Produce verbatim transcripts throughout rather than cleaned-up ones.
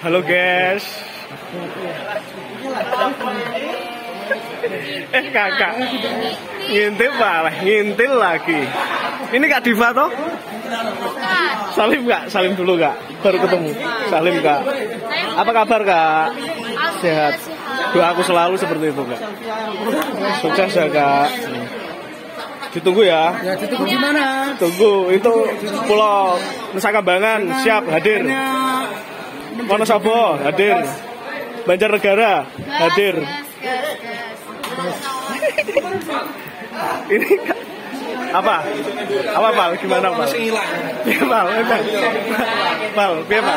Halo guys. Eh kakak ngintip malah ngintil lagi. Ini Kak Diva toh? Salim Kak, salim dulu Kak. Baru ketemu. Salim Kak. Apa kabar Kak? Sehat. Doa aku selalu seperti itu Kak. Sukses ya Kak. Ditunggu ya. Ya ditunggu di mana? Tunggu itu Pulau Nusa Kambangan siap hadir. Wonosobo hadir. Banjarnegara hadir. Ini apa? Apa Pal? Gimana Pal? Ya Pal, Pal, biar Pal.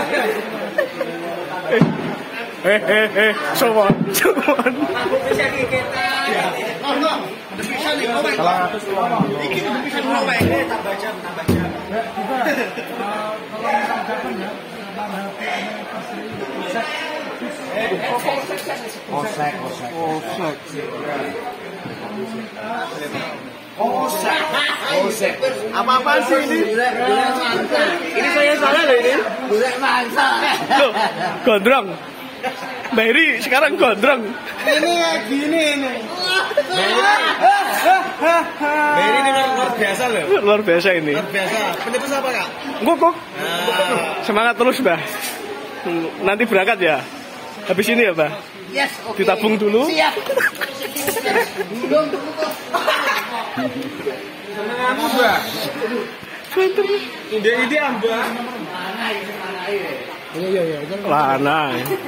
Eh, eh, eh, sowan, sowan. Osek, osek, osek. Osek, osek. Apa-apaan sih ini? Ini saya salah loh ini. Gulai mangsa. Loh, gondrong. Mbak Eri sekarang gondrong. Ini kayak gini ini. Mbak Eri ini luar biasa loh. Luar biasa ini. Luar biasa. Pencetus apa Kak? Ngukuk. Semangat terus Mbak. Nanti berangkat ya. Habis ini ya Mbak. Yes, oke. Ditabung dulu. Siap. Senenganmu Mbak. Ide-ide Mbak. Iya iya iya. Lana.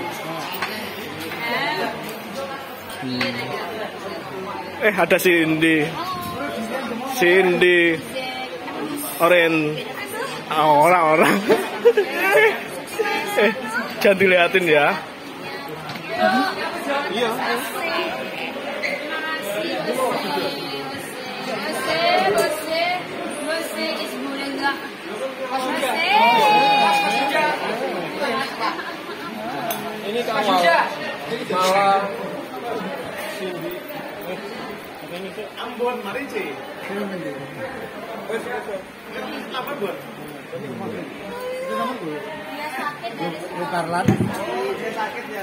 Hmm. Eh ada Cindy. Cindy. Oren. Oh, orang-orang. eh, jangan dilihatin ya. Iya. Ini kawal malah Ambon Marici. Apa buat? Lukarlan. Sakit ya.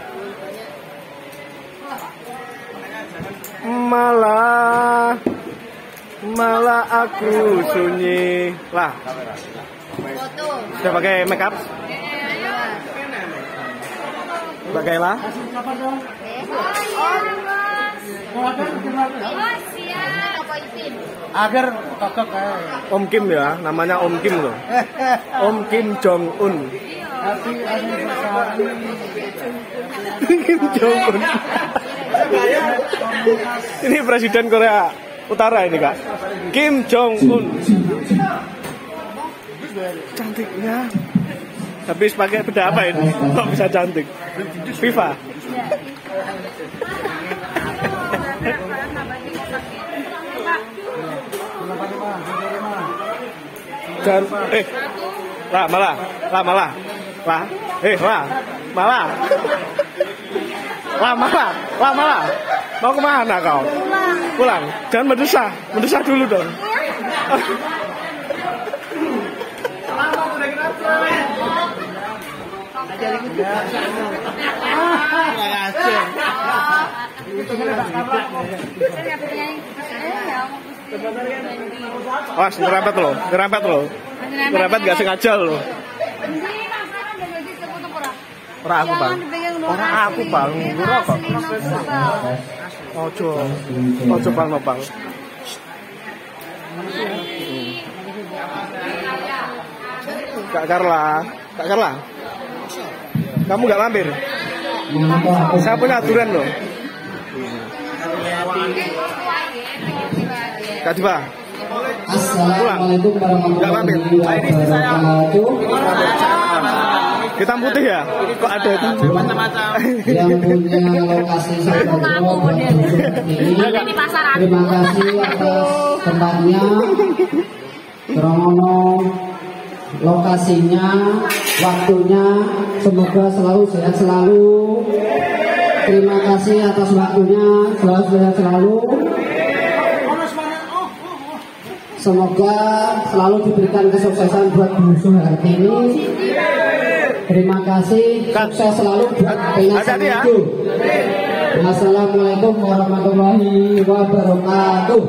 Malah malah aku sunyi lah. Sudah pakai make up? Pakai lah. Agar kokok Om Kim ya, namanya Om Kim loh. Om Kim Jong Un. Kim Jong Un. Ini Presiden Korea Utara ini Kak. Kim Jong Un. Cantiknya. Habis pakai beda apa ini? Kok bisa cantik? Viva. Dan eh lah malah lah malah lah eh lah malah lah malah lah malah mau kemana kau? Pulang. Jangan mendesah, mendesah dulu dong. Awas, ngerempet loh, ngerempet loh. Ngerempet gak sengaja loh. Ora aku Bang. Ora aku Bang, ora kok. Ojo. Ojo Bang, Bang. Kak Carla, Kak Carla. Kamu gak mampir? Saya punya aturan loh. Kak Diva. Assalamualaikum warahmatullahi wabarakatuh. Hitam putih ya? Kok ada hitam macam-macam? Yang punya lokasi seperti ini, terima kasih atas tempatnya. Krono lokasinya, waktunya, semoga selalu sehat selalu. Terima kasih atas waktunya, selalu sehat selalu. Semoga selalu diberikan kesuksesan buat Busu Hartini. Terima kasih, Kak. sukses selalu buat Pena Hati-hati ya. Samidu. Wassalamualaikum warahmatullahi wabarakatuh.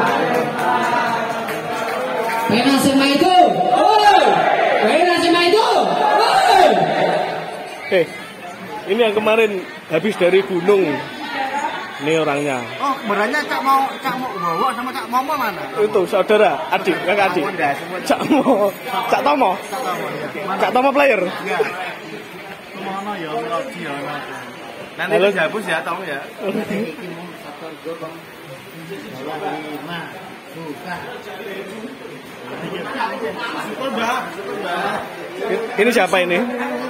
Pena Samidu. Oi! Pena Samidu. Oi! Eh, ini yang kemarin habis dari gunung. Ini orangnya. Oh, berannya cak mau cak mau bawa sama cak mau mana? Itu saudara, adik, kakak adik. Cak Mo, Cak Tomo. Cak Tomo player. Iya. Mana ya lagi ya. Nanti Halo. dihapus ya, tolong ya. Syukur, Mbak. Ini siapa ini?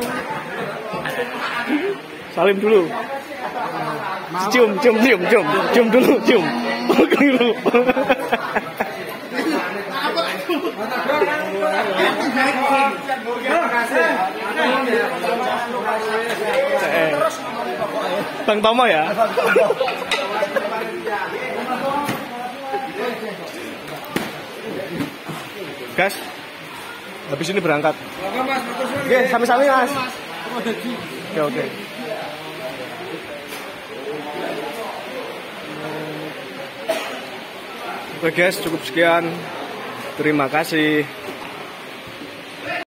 Salim dulu. Cium, cium, cium, cium, cium dulu, cium. Oke dulu. Eh, Bang Tomo ya. Gas, habis ini berangkat. Oke, sami-sami mas. Oke, oke. Oke guys, cukup sekian. Terima kasih.